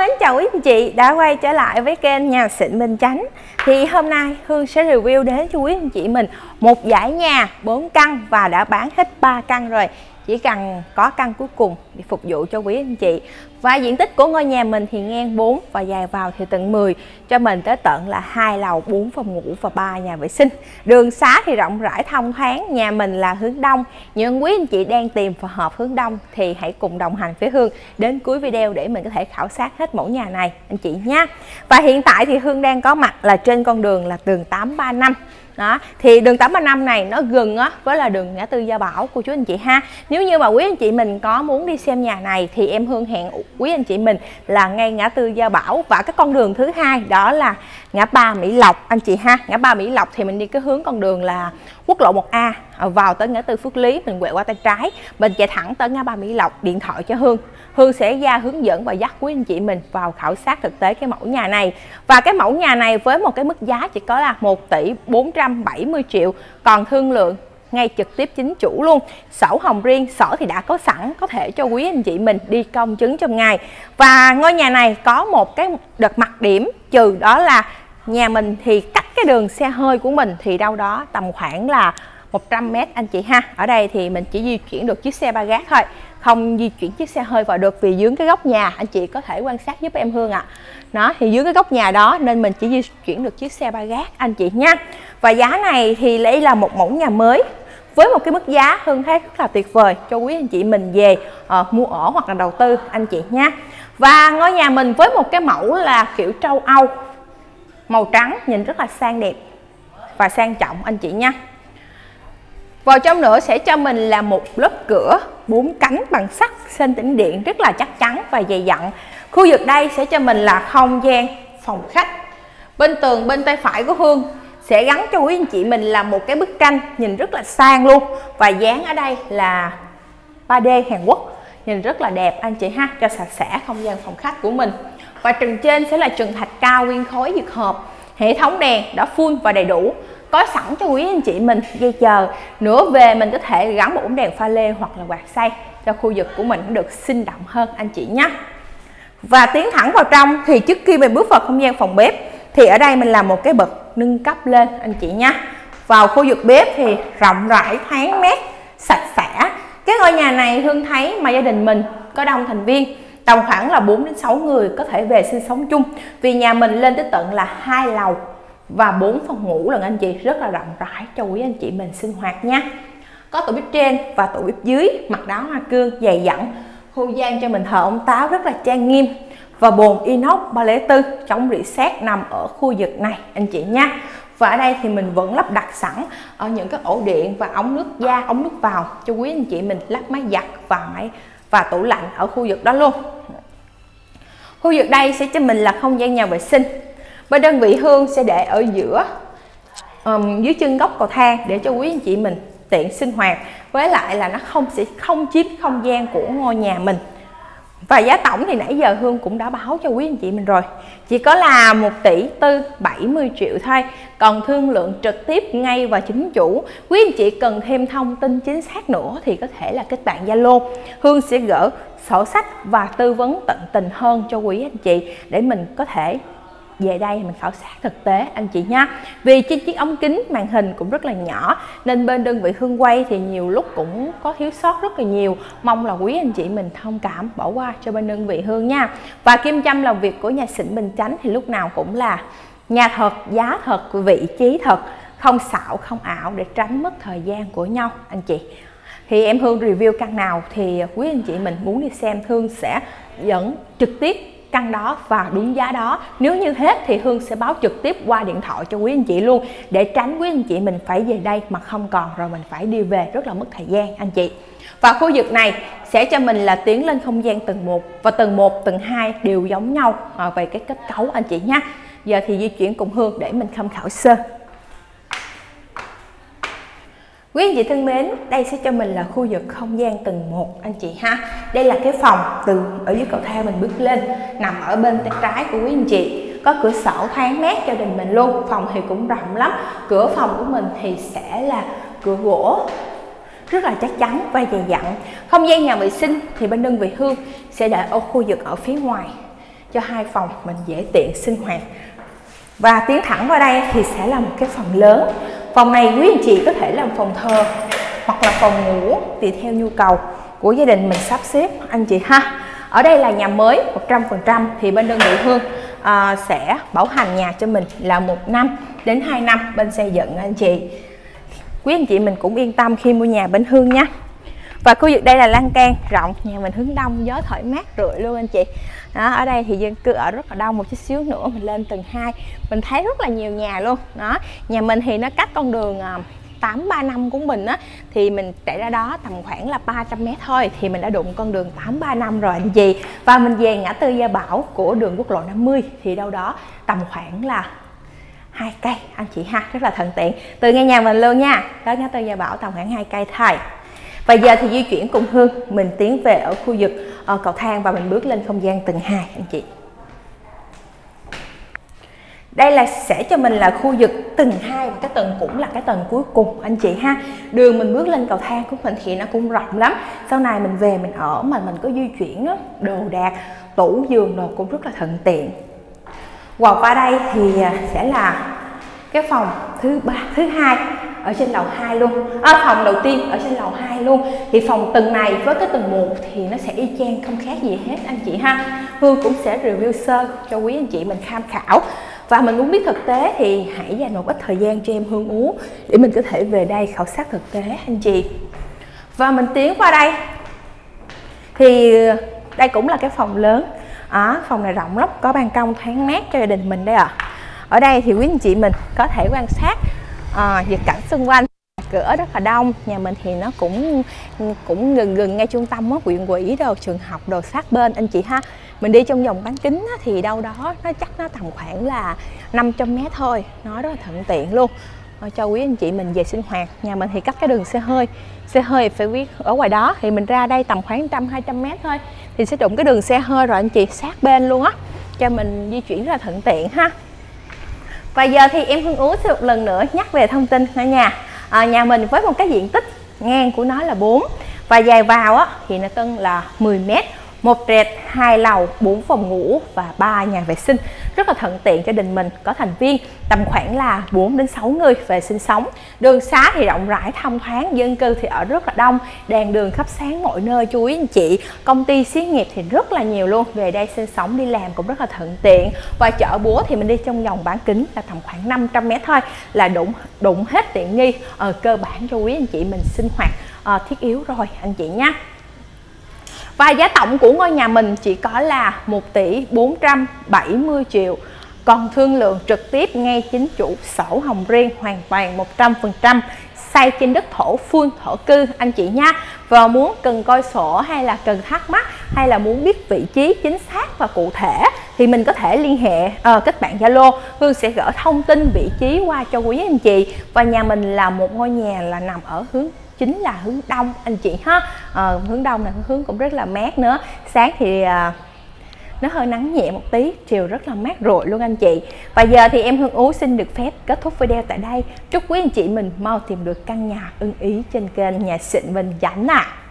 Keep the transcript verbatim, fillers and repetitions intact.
mến chào quý anh chị đã quay trở lại với kênh Nhà Xịn Bình Chánh. Thì hôm nay Hương sẽ review đến cho quý anh chị mình một dãy nhà bốn căn và đã bán hết ba căn rồi. Chỉ cần có căn cuối cùng để phục vụ cho quý anh chị. Và diện tích của ngôi nhà mình thì ngang bốn và dài vào thì tận mười, cho mình tới tận là hai lầu, bốn phòng ngủ và ba nhà vệ sinh. Đường xá thì rộng rãi thông thoáng, nhà mình là hướng đông. Những quý anh chị đang tìm phù hợp hướng đông thì hãy cùng đồng hành với Hương đến cuối video để mình có thể khảo sát hết mẫu nhà này anh chị nhé. Và hiện tại thì Hương đang có mặt là trên con đường là đường tám ba năm. Đó, thì đường tám ba năm này nó gần á với là đường ngã tư Gia Bảo của chú anh chị ha. Nếu như mà quý anh chị mình có muốn đi xem nhà này thì em Hương hẹn quý anh chị mình là ngay ngã tư Gia Bảo, và cái con đường thứ hai đó là ngã ba Mỹ Lộc anh chị ha. Ngã ba Mỹ Lộc thì mình đi cái hướng con đường là quốc lộ một A vào tới ngã tư Phước Lý, mình quẹo qua tay trái, mình chạy thẳng tới ngã ba Mỹ Lộc, điện thoại cho Hương. Hương sẽ ra hướng dẫn và dắt quý anh chị mình vào khảo sát thực tế cái mẫu nhà này. Và cái mẫu nhà này với một cái mức giá chỉ có là một tỷ bốn trăm bảy mươi triệu, còn thương lượng ngay trực tiếp chính chủ luôn. Sổ hồng riêng, sổ thì đã có sẵn, có thể cho quý anh chị mình đi công chứng trong ngày. Và ngôi nhà này có một cái đợt mặt điểm trừ, đó là nhà mình thì cách cái đường xe hơi của mình thì đâu đó tầm khoảng là một trăm mét anh chị ha. Ở đây thì mình chỉ di chuyển được chiếc xe ba gác thôi, không di chuyển chiếc xe hơi vào được, vì dưới cái góc nhà anh chị có thể quan sát giúp em Hương ạ. À. Nó thì dưới cái góc nhà đó nên mình chỉ di chuyển được chiếc xe ba gác anh chị nha. Và giá này thì đây là một mẫu nhà mới với một cái mức giá Hương thấy rất là tuyệt vời cho quý anh chị mình về uh, mua ở hoặc là đầu tư anh chị nha. Và ngôi nhà mình với một cái mẫu là kiểu châu Âu, màu trắng, nhìn rất là sang đẹp và sang trọng anh chị nha. Vào trong nữa sẽ cho mình là một lớp cửa bốn cánh bằng sắt sên tĩnh điện rất là chắc chắn và dày dặn. Khu vực đây sẽ cho mình là không gian phòng khách. Bên tường bên tay phải của Hương sẽ gắn cho quý anh chị mình là một cái bức tranh nhìn rất là sang luôn, và dán ở đây là ba D Hàn Quốc, nhìn rất là đẹp anh chị ha, cho sạch sẽ không gian phòng khách của mình. Và trần trên sẽ là trần thạch cao nguyên khối dược hợp, hệ thống đèn đã full và đầy đủ, có sẵn cho quý anh chị mình dây chờ. Nữa về mình có thể gắn một bóng đèn pha lê hoặc là quạt xay cho khu vực của mình được sinh động hơn anh chị nhé. Và tiến thẳng vào trong thì trước khi mình bước vào không gian phòng bếp thì ở đây mình làm một cái bậc nâng cấp lên anh chị nha. Vào khu vực bếp thì rộng rãi thoáng mát, sạch sẽ. Cái ngôi nhà này Hương thấy mà gia đình mình có đông thành viên, tầm khoảng là bốn đến sáu người có thể về sinh sống chung, vì nhà mình lên tới tận là hai lầu và bốn phòng ngủ lần anh chị, rất là rộng rãi cho quý anh chị mình sinh hoạt nha. Có tủ bếp trên và tủ bếp dưới, mặt đá hoa cương dày dặn, không gian cho mình thờ ông táo rất là trang nghiêm, và bồn inox ba lẻ bốn chống rỉ sét nằm ở khu vực này anh chị nha. Và ở đây thì mình vẫn lắp đặt sẵn ở những cái ổ điện và ống nước ra, ống nước vào cho quý anh chị mình lắp máy giặt và máy và tủ lạnh ở khu vực đó luôn. Khu vực đây sẽ cho mình là không gian nhà vệ sinh. Bên đơn vị Hương sẽ để ở giữa um, dưới chân góc cầu thang để cho quý anh chị mình tiện sinh hoạt, với lại là nó không sẽ không chiếm không gian của ngôi nhà mình. Và giá tổng thì nãy giờ Hương cũng đã báo cho quý anh chị mình rồi, chỉ có là một tỷ tư bảy mươi triệu thôi. Còn thương lượng trực tiếp ngay và chính chủ. Quý anh chị cần thêm thông tin chính xác nữa thì có thể là kết bạn Zalo. Hương sẽ gỡ sổ sách và tư vấn tận tình hơn cho quý anh chị để mình có thể về đây mình khảo sát thực tế anh chị nha. Vì trên chiếc ống kính màn hình cũng rất là nhỏ nên bên đơn vị Hương quay thì nhiều lúc cũng có thiếu sót rất là nhiều. Mong là quý anh chị mình thông cảm bỏ qua cho bên đơn vị Hương nha. Và kim châm làm việc của Nhà Xịn Bình Chánh thì lúc nào cũng là nhà thật, giá thật, vị trí thật, không xạo không ảo để tránh mất thời gian của nhau anh chị. Thì em Hương review căn nào thì quý anh chị mình muốn đi xem, Hương sẽ dẫn trực tiếp căn đó và đúng giá đó. Nếu như hết thì Hương sẽ báo trực tiếp qua điện thoại cho quý anh chị luôn, để tránh quý anh chị mình phải về đây mà không còn, rồi mình phải đi về rất là mất thời gian anh chị. Và khu vực này sẽ cho mình là tiến lên không gian tầng một, và tầng một, tầng hai đều giống nhau về cái kết cấu anh chị nha. Giờ thì di chuyển cùng Hương để mình tham khảo sơ. Quý anh chị thân mến, đây sẽ cho mình là khu vực không gian tầng một anh chị ha. Đây là cái phòng từ ở dưới cầu thang mình bước lên, nằm ở bên tay trái của quý anh chị. Có cửa sổ thoáng mát cho đình mình luôn. Phòng thì cũng rộng lắm. Cửa phòng của mình thì sẽ là cửa gỗ rất là chắc chắn và dày dặn. Không gian nhà vệ sinh thì bên đơn vị Hương sẽ để ở khu vực ở phía ngoài cho hai phòng mình dễ tiện sinh hoạt. Và tiến thẳng vào đây thì sẽ là một cái phòng lớn. Phòng này quý anh chị có thể làm phòng thờ hoặc là phòng ngủ tùy theo nhu cầu của gia đình mình sắp xếp anh chị ha. Ở đây là nhà mới một trăm phần trăm thì bên đơn vị Hương à, sẽ bảo hành nhà cho mình là một năm đến hai năm bên xây dựng anh chị. Quý anh chị mình cũng yên tâm khi mua nhà bên Hương nha. Và khu vực đây là lan can rộng, nhà mình hướng đông, gió thoải mát rượi luôn anh chị. Đó, ở đây thì dân cư ở rất là đông, một chút xíu nữa mình lên tầng hai mình thấy rất là nhiều nhà luôn. Đó, nhà mình thì nó cách con đường tám ba năm của mình á, thì mình chạy ra đó tầm khoảng là ba trăm mét thôi thì mình đã đụng con đường tám ba năm rồi anh chị. Và mình về ngã tư Gia Bảo của đường quốc lộ năm mươi thì đâu đó tầm khoảng là hai cây anh chị ha, rất là thuận tiện từ ngay nhà mình luôn nha. Đó, ngã tư Gia Bảo tầm khoảng hai cây thôi. Và giờ thì di chuyển cùng Hương mình tiến về ở khu vực uh, cầu thang và mình bước lên không gian tầng hai anh chị. Đây là sẽ cho mình là khu vực tầng hai và cái tầng cũng là cái tầng cuối cùng anh chị ha. Đường mình bước lên cầu thang của mình thì nó cũng rộng lắm. Sau này mình về mình ở mà mình có di chuyển đó, đồ đạc, tủ giường đồ cũng rất là thuận tiện. Và qua đây thì sẽ là cái phòng thứ ba, thứ hai ở trên lầu hai luôn. À, phòng đầu tiên ở trên lầu hai luôn. Thì phòng tầng này với cái tầng một thì nó sẽ y chang không khác gì hết anh chị ha. Hương cũng sẽ review sơ cho quý anh chị mình tham khảo. Và mình muốn biết thực tế thì hãy dành một ít thời gian cho em Hương Ú để mình có thể về đây khảo sát thực tế anh chị. Và mình tiến qua đây thì đây cũng là cái phòng lớn. À, phòng này rộng lắm, có ban công thoáng mát cho gia đình mình đây ạ. À. Ở đây thì quý anh chị mình có thể quan sát à, vật cảnh xung quanh, cửa rất là đông. Nhà mình thì nó cũng cũng gần gần ngay trung tâm á, huyện ủy đồ, trường học đồ sát bên anh chị ha. Mình đi trong vòng bán kính á, thì đâu đó nó chắc nó tầm khoảng là năm trăm mét thôi, nó rất là thuận tiện luôn à, cho quý anh chị mình về sinh hoạt. Nhà mình thì cách cái đường xe hơi, xe hơi phải biết ở ngoài đó thì mình ra đây tầm khoảng trăm hai trăm mét thôi thì sẽ đụng cái đường xe hơi rồi anh chị, sát bên luôn á, cho mình di chuyển rất là thuận tiện ha. Và giờ thì em Hương Ú sẽ một lần nữa nhắc về thông tin ở nhà. À, nhà mình với một cái diện tích ngang của nó là bốn và dài vào á, thì nó cân là mười mét, một trệt, hai lầu, bốn phòng ngủ và ba nhà vệ sinh. Rất là thuận tiện cho đình mình có thành viên tầm khoảng là bốn đến sáu người về sinh sống. Đường xá thì rộng rãi thông thoáng, dân cư thì ở rất là đông, đèn đường khắp sáng mọi nơi chú ý anh chị. Công ty xí nghiệp thì rất là nhiều luôn, về đây sinh sống đi làm cũng rất là thuận tiện. Và chợ búa thì mình đi trong vòng bán kính là tầm khoảng năm trăm mét thôi là đụng đụng hết tiện nghi ở cơ bản cho quý anh chị mình sinh hoạt à, thiết yếu rồi anh chị nhé. Và giá tổng của ngôi nhà mình chỉ có là một tỷ bốn trăm bảy mươi triệu. Còn thương lượng trực tiếp ngay chính chủ, sổ hồng riêng hoàn toàn một trăm phần trăm, xây trên đất thổ full thổ cư anh chị nha. Và muốn cần coi sổ hay là cần thắc mắc hay là muốn biết vị trí chính xác và cụ thể thì mình có thể liên hệ uh, kết bạn Zalo. Hương sẽ gửi thông tin vị trí qua cho quý anh chị. Và nhà mình là một ngôi nhà là nằm ở hướng chính là hướng đông anh chị ha. À, hướng đông là hướng cũng rất là mát nữa. Sáng thì à, nó hơi nắng nhẹ một tí, chiều rất là mát rượi luôn anh chị. Và giờ thì em Hương Ú xin được phép kết thúc video tại đây. Chúc quý anh chị mình mau tìm được căn nhà ưng ý trên kênh Nhà Xịn Bình Chánh ạ. À.